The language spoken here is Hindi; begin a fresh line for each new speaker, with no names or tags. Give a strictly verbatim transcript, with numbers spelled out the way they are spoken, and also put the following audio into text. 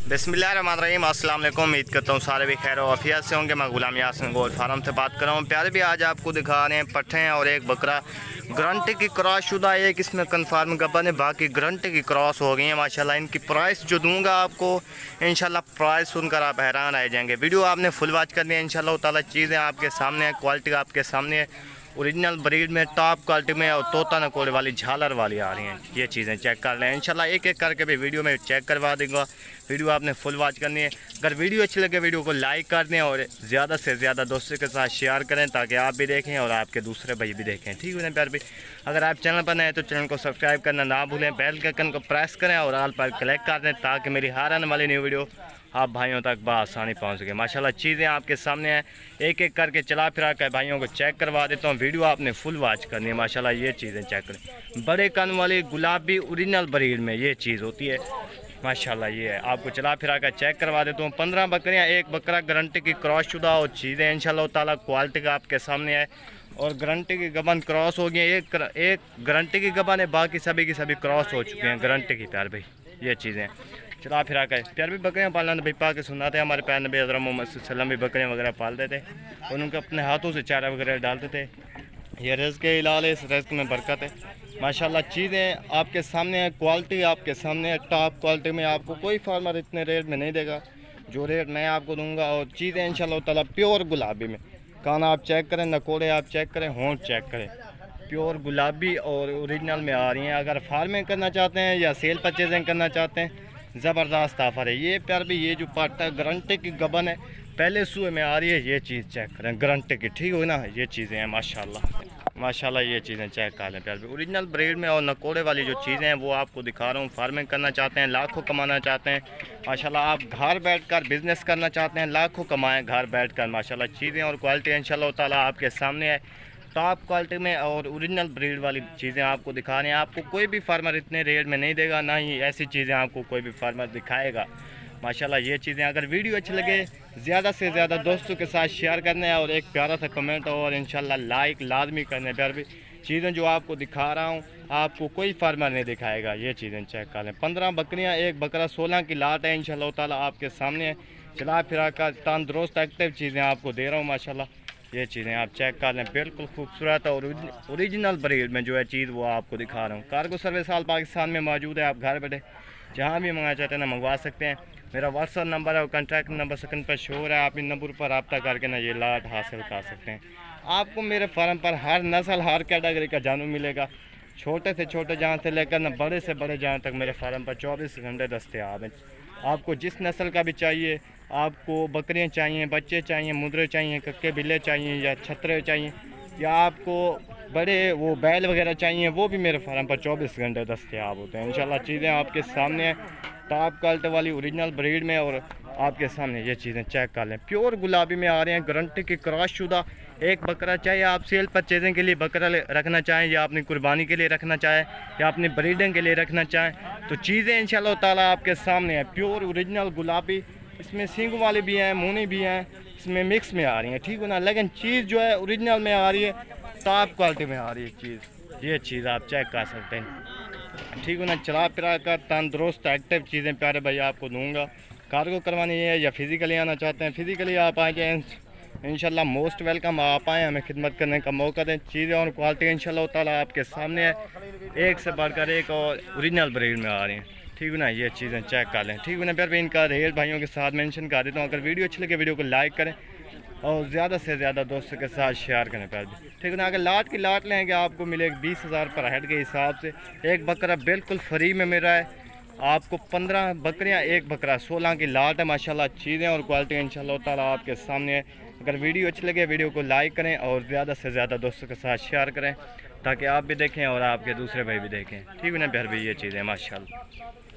बिस्मिल्लाहिर्रहमानिर्रहीम। अस्सलाम वालेकुम। उम्मीद करता हूँ सारे भी खैर आफियत से होंगे। मैं गुलाम यासिन गोल फार्म से बात कर रहा हूँ। प्यारे भी आज आपको दिखा रहे हैं पट्ठे और एक बकरा गारंटी की क्रॉस शुदा, एक इसमें कन्फर्म गब्बन है, बाकी गारंटी की क्रॉस हो गई है माशाल्लाह। इनकी प्राइस जो दूंगा आपको इंशाल्लाह प्राइस सुनकर आप हैरान रह जाएंगे। वीडियो आपने फुल वॉच करनी है इंशाल्लाह ताला। चीज़ें आपके सामने है, क्वालिटी आपके सामने है, ओरिजिनल ब्रीड में टॉप क्वालिटी में और तोता नकोड़े वाली झालर वाली आ रही हैं। ये चीज़ें चेक कर लें इंशाल्लाह, एक एक करके भी वीडियो में चेक करवा दूँगा। वीडियो आपने फुल वॉच करनी है। अगर वीडियो अच्छी लगे वीडियो को लाइक कर दें और ज़्यादा से ज़्यादा दोस्तों के साथ शेयर करें ताकि आप भी देखें और आपके दूसरे भाई भी देखें। ठीक है ना प्यार भी। अगर आप चैनल पर नए हैं तो चैनल को सब्सक्राइब करना ना भूलें, बेल के आइकन को प्रेस करें और ऑल पर क्लिक कर दें ताकि मेरी हर आने वाली न्यू वीडियो आप भाइयों तक बआसानी पहुंच सके। माशाल्लाह चीज़ें आपके सामने हैं, एक एक करके चला फिरा कर भाइयों को चेक करवा देता हूं। वीडियो आपने फुल वॉच करनी है माशाल्लाह। ये चीज़ें चेक करें, बड़े कान वाली गुलाबी ओरिजिनल ब्रीड में ये चीज़ होती है माशाल्लाह। ये है, आपको चला फिरा कर चेक करवा देता हूँ। पंद्रह बकरियाँ, एक बकरा गारंटी की क्रॉस शुदा और चीज़ें इंशाल्लाह ताला क्वालिटी का आपके सामने है और गारंटी की गबन क्रॉस हो गई है। एक एक गारंटी की गबन है, बाकी सभी की सभी क्रॉस हो चुके हैं गारंटी की प्यार भाई। ये चीज़ें चला फिरा कर प्यार भी बकरियाँ पालना भाई पा के सुनाते हैं। हमारे प्यार नबी हज़रत मोहम्मद सल्लल्लाहु अलैहि वसल्लम भी बकरियाँ वगैरह पालते थे और उनके अपने हाथों से चारा वगैरह डालते थे। ये रिज़्क़ के इलाल है, इस रिज़्क़ में बरकत है माशाल्लाह। चीज़ें आपके सामने है, क्वालिटी आपके सामने है, टॉप क्वालिटी में आपको कोई फार्मर इतने रेट में नहीं देगा जो रेट मैं आपको दूंगा। और चीज़ें इंशाल्लाह ताला प्योर गुलाबी में, कान आप चेक करें, नकोड़े आप चेक करें, होंठ चेक करें, प्योर गुलाबी और ओरिजिनल में आ रही हैं। अगर फार्मिंग करना चाहते हैं या सेल परचेजिंग करना चाहते हैं ज़बरदस्त ऑफर है। ये प्यार भी ये जो पाटा गारंटी की गबन है, पहले सूए में आ रही है। ये चीज़ चेक करें गारंटी की, ठीक हो ना। ये चीज़ें हैं माशाल्लाह माशाल्लाह। ये चीज़ें चेक कर लें प्यार भी, ओरिजिनल ब्रीड में और नकोड़े वाली जो चीज़ें हैं वो आपको दिखा रहा हूँ। फार्मिंग करना चाहते हैं, लाखों कमाना चाहते हैं माशाल्लाह। आप घर बैठकर बिज़नेस करना चाहते हैं, लाखों कमाएँ घर बैठकर माशाल्लाह। चीज़ें और क्वालिटी इंशाल्लाह ताला आपके सामने है, टॉप क्वालिटी में और ओरिजिनल ब्रीड वाली चीज़ें आपको दिखा रहे हैं। आपको कोई भी फार्मर इतने रेट में नहीं देगा, ना ही ऐसी चीज़ें आपको कोई भी फार्मर दिखाएगा माशाल्लाह। ये चीज़ें अगर वीडियो अच्छी लगे ज़्यादा से ज़्यादा दोस्तों के साथ शेयर करना है और एक प्यारा सा कमेंट और इंशाल्लाह लाइक लाजमी करना है प्यार भी। चीज़ें जो आपको दिखा रहा हूँ आपको कोई फार्मर नहीं दिखाएगा। ये चीज़ें चेक कर लें। पंद्रह बकरियाँ, एक बकरा, सोलह की लाट है इंशाल्लाह ताला आपके सामने है। चला फिरा कर तंदुरुस्त एक्टिव चीज़ें आपको दे रहा हूँ माशाल्लाह। ये चीज़ें आप चेक कर लें, बिल्कुल खूबसूरत और ओरिजिनल ब्रीड में जो है चीज़ वो आपको दिखा रहा हूँ। कार्गो सर्विस हाल पाकिस्तान में मौजूद है, आप घर बैठे जहाँ भी मंगाना चाहते हैं ना मंगवा सकते हैं। मेरा व्हाट्सअप नंबर है और कॉन्टैक्ट नंबर सेकंड पर शो हो रहा है, आप इन नंबर पर रब्ता करके ना ये लाट हासिल कर सकते हैं। आपको मेरे फार्म पर हर नस्ल हर कैटेगरी का जानवर मिलेगा, छोटे से छोटे जहाँ से लेकर ना बड़े से बड़े जहाँ तक मेरे फार्म पर चौबीस घंटे दस्तयाब हैं। आपको जिस नस्ल का भी चाहिए, आपको बकरियां चाहिए, बच्चे चाहिए, मुद्रे चाहिए, कक्के बिल्ले चाहिए या छतरे चाहिए, या आपको बड़े वो बैल वगैरह चाहिए, वो भी मेरे फार्म पर चौबीस घंटे दस्तयाब होते हैं इंशाल्लाह। चीज़ें आपके सामने टॉप क्वालिटी वाली ओरिजिनल ब्रीड में और आपके सामने ये चीज़ें चेक कर लें। प्योर गुलाबी में आ रहे हैं, गारंटी की क्रॉस शुदा। एक बकरा चाहिए आप सेल परचेजिंग के लिए बकरा रखना चाहें या अपनी कुर्बानी के लिए रखना चाहें या अपनी ब्रीडिंग के लिए रखना चाहें तो चीज़ें इंशाल्लाह ताला आपके सामने है। प्योर ओरिजिनल गुलाबी, इसमें सींग वाली भी हैं, मुनी भी हैं, इसमें मिक्स में आ रही हैं, ठीक है ना। लेकिन चीज़ जो है ओरिजिनल में आ रही है, टॉप क्वालिटी में आ रही है चीज़। ये चीज़ आप चेक कर सकते हैं, ठीक है ना। चला फिरा कर तंदुरुस्त एक्टिव चीज़ें प्यारे भाई आपको दूंगा। कार्गो करवानी है या फिज़िकली आना चाहते हैं, फिज़िकली आप आ जाएँ इंशाल्लाह मोस्ट वेलकम। आप आएँ, हमें खिदमत करने का मौका दें। चीज़ें और क्वालिटी इंशाल्लाह ताला आपके सामने है, एक से बढ़कर एक और ओरिजिनल ब्रीड में आ रही हैं, ठीक है ना। ये चीज़ें चेक कर लें, ठीक है ना प्यार भाई। इनका रेट भाइयों के साथ मेंशन कर देता हूँ। अगर वीडियो अच्छी लगे वीडियो को लाइक करें और ज़्यादा से ज़्यादा दोस्तों के साथ शेयर करें प्यार भाई, ठीक है ना। अगर लाट की लाट लेंगे आपको मिलेगी बीस हज़ार पर हेड के हिसाब से। एक बकरा बिल्कुल फ्री में मिल रहा है आपको। पंद्रह बकरियाँ, एक बकरा, सोलह की लाट है माशाल्लाह। चीज़ें और क्वालिटी इंशाल्लाह ताला आपके सामने है। अगर वीडियो अच्छी लगे वीडियो को लाइक करें और ज़्यादा से ज़्यादा दोस्तों के साथ शेयर करें ताकि आप भी देखें और आपके दूसरे भाई भी देखें, ठीक है ना प्यार भाई। ये चीज़ें माशाल्लाह।